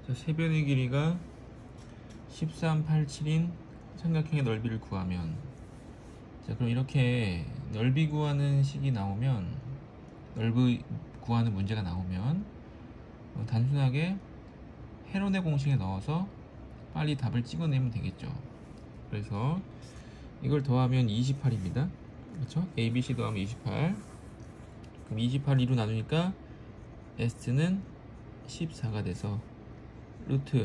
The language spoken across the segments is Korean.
세변의 길이가 1387인 삼각형의 넓이를 구하면, 자 그럼 이렇게 넓이 구하는 식이 나오면, 넓이 구하는 문제가 나오면 단순하게 헤론의 공식에 넣어서 빨리 답을 찍어내면 되겠죠. 그래서 이걸 더하면 28입니다. 그렇죠? ABC 더하면 28. 그럼 28을 2로 나누니까 S는 14가 돼서 루트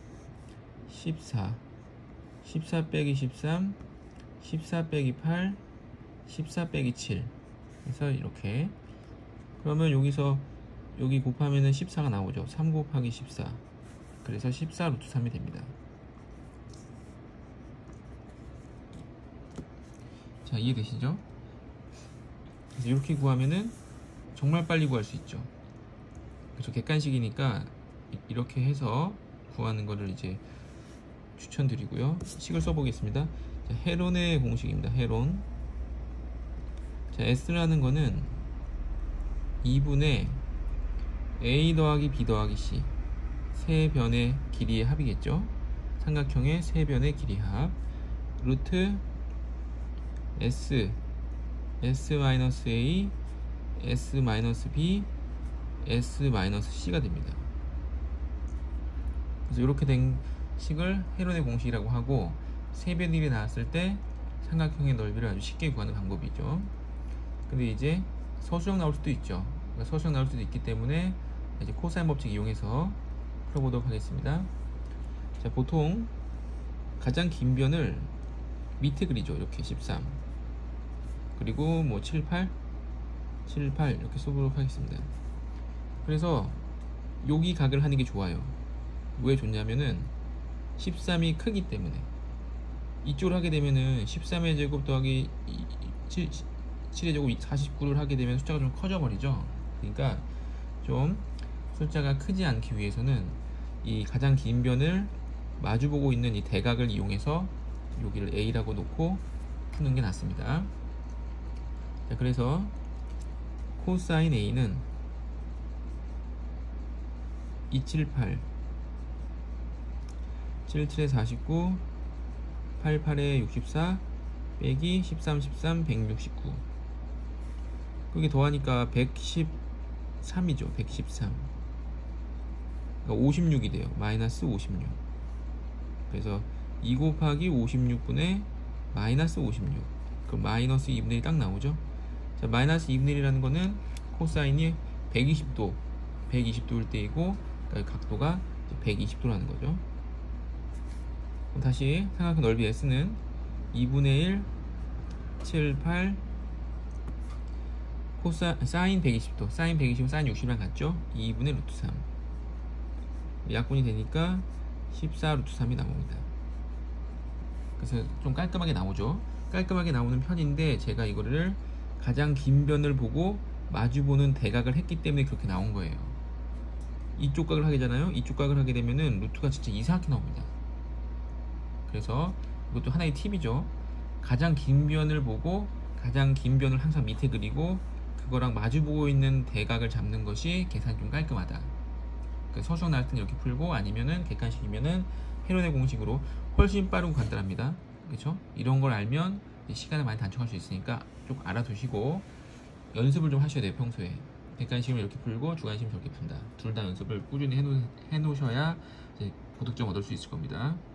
14 빼기 13 14 빼기 8 14 빼기 7 그래서 이렇게, 그러면 여기서 여기 곱하면은 14가 나오죠. 3 곱하기 14, 그래서 14 루트 3이 됩니다. 자, 이해되시죠? 그래서 이렇게 구하면은 정말 빨리 구할 수 있죠. 그렇죠? 객관식이니까 이렇게 해서 구하는 거를 이제 추천드리고요. 식을 써보겠습니다. 자, 헤론의 공식입니다. 헤론. 자, S라는 거는 2분의 A 더하기 B 더하기 C, 세 변의 길이의 합이겠죠. 삼각형의 세 변의 길이 합, 루트 S S-A S-B S-C가 됩니다. 그래서 이렇게 된 식을 헤론의 공식이라고 하고, 세 변의 길이 나왔을 때 삼각형의 넓이를 아주 쉽게 구하는 방법이죠. 근데 이제 서술형 나올 수도 있죠. 그러니까 서술형 나올 수도 있기 때문에 이제 코사인 법칙 이용해서 풀어보도록 하겠습니다. 자, 보통 가장 긴 변을 밑에 그리죠. 이렇게 13, 그리고 뭐 7, 8 이렇게 써보도록 하겠습니다. 그래서 여기 각을 하는 게 좋아요. 왜 좋냐면은 13이 크기 때문에. 이쪽을 하게 되면은 13의 제곱 더하기 7의 제곱 49를 하게 되면 숫자가 좀 커져 버리죠. 그러니까 좀 숫자가 크지 않기 위해서는 이 가장 긴 변을 마주보고 있는 이 대각을 이용해서 여기를 A라고 놓고 푸는 게 낫습니다. 자, 그래서 코사인 A는 278 77에 49 88에 64 빼기 13 169, 그게 더하니까 113이죠. 113. 그러니까 56이 돼요. 마이너스 56. 그래서 2 곱하기 56분의 마이너스 56. 그럼 마이너스 2분의 1 딱 나오죠. 자, 마이너스 2분의 1이라는 거는 코사인이 120도일 때이고, 그러니까 각도가 120도라는 거죠. 그럼 다시 삼각형 넓이 S는 2분의 1 7, 8 사인 120도, 사인 120은 사인 60이랑 같죠? 2분의 루트 3. 약분이 되니까 14 루트 3이 나옵니다. 그래서 좀 깔끔하게 나오죠. 깔끔하게 나오는 편인데, 제가 이거를 가장 긴 변을 보고 마주보는 대각을 했기 때문에 그렇게 나온 거예요. 이쪽 각을 하게 되잖아요. 이쪽 각을 하게 되면은 루트가 진짜 이상하게 나옵니다. 그래서 이것도 하나의 팁이죠. 가장 긴 변을 보고 가장 긴 변을 항상 밑에 그리고 그거랑 마주보고 있는 대각을 잡는 것이 계산이 좀 깔끔하다. 서술형 나올 때는 이렇게 풀고, 아니면은 객관식이면은 헤론의 공식으로 훨씬 빠르고 간단합니다. 그렇죠? 이런 걸 알면 시간을 많이 단축할 수 있으니까 좀 알아두시고 연습을 좀 하셔야 돼요. 평소에 객관식을 이렇게 풀고 주관식을 저렇게 푼다. 둘 다 연습을 꾸준히 해놓으셔야 이제 고득점 얻을 수 있을 겁니다.